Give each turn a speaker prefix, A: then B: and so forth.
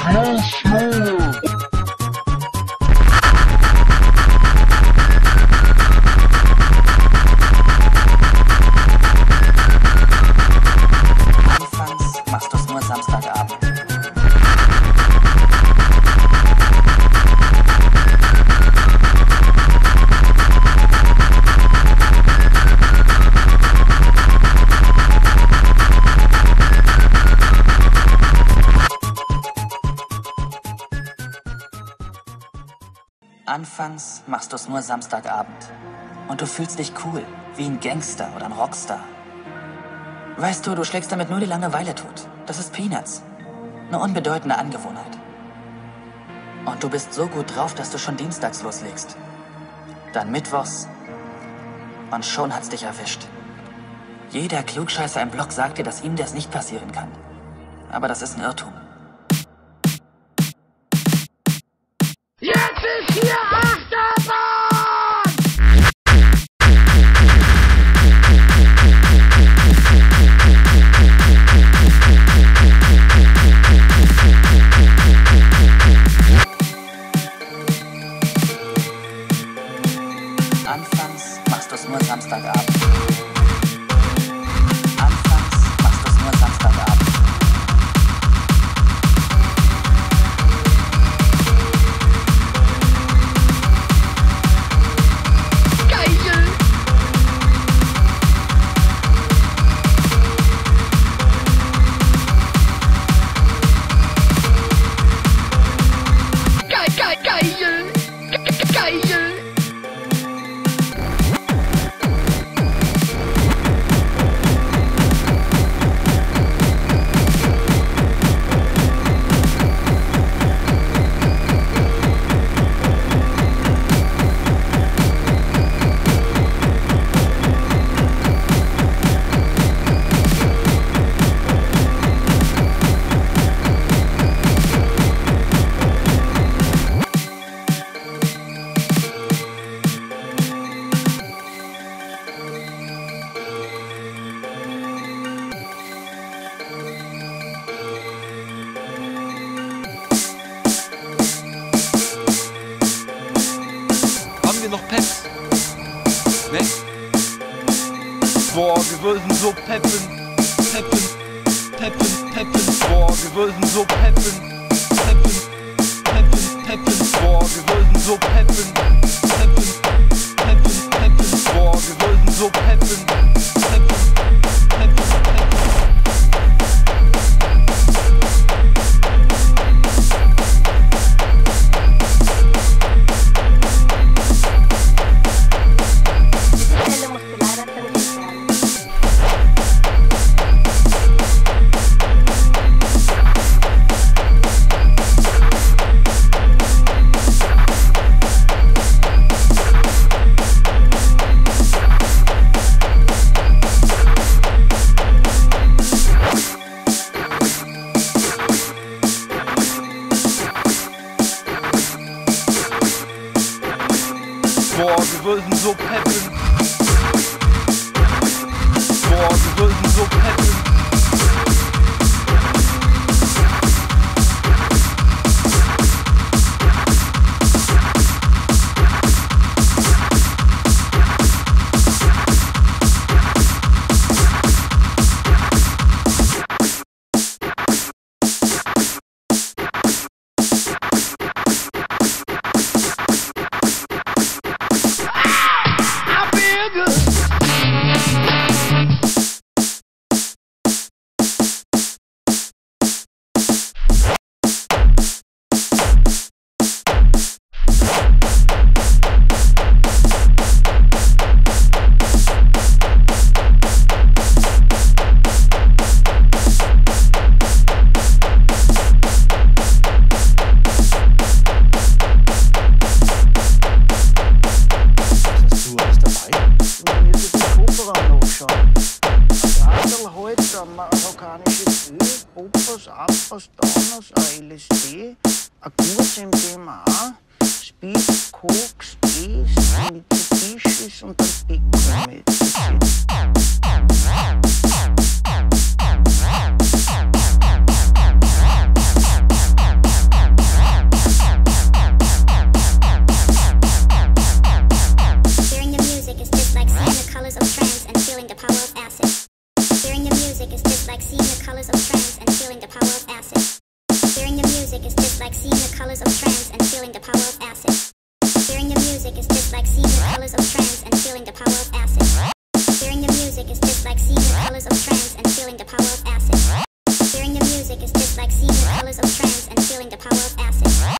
A: Machst du's nur Samstagabend. Anfangs machst du's nur Samstagabend. Und du fühlst dich cool, wie ein Gangster oder ein Rockstar. Weißt du, du schlägst damit nur die Langeweile tot. Das ist Peanuts. Eine unbedeutende Angewohnheit. Und du bist so gut drauf, dass du schon dienstags loslegst. Dann mittwochs. Und schon hat's dich erwischt. Jeder Klugscheißer im Block sagt dir, dass ihm das nicht passieren kann. Aber das ist ein Irrtum.
B: Jetzt ist hier Achterbahn!
A: Anfangs machst du's nur Samstagabend. Anfangs machst du's nur Samstagabend.
C: Noch Peps? Ne? Boah, wir würden so peppen. Boah, wir würden so peppen. Boah, wir würden so peppen. Boah, wir würden so peppen. Boah, wir würden so peppen. Boah, wir würden so peppen.
D: marokkanisches Öl, Poppers, Abwas, Donuts, LSD, ein Gurt MDMA, Speed, Koks, Eis, mit Tisches und ein Pico mit.
E: feeling the power of acid. Hearing the music is just like seeing the colors of trance and feeling the power of acid. Hearing the music is just like seeing the colors of trance and feeling the power of acid. Hearing the music is just like seeing the colors of trance and feeling the power of acid. Hearing the music is just like seeing the colors of trance and feeling the power of acid.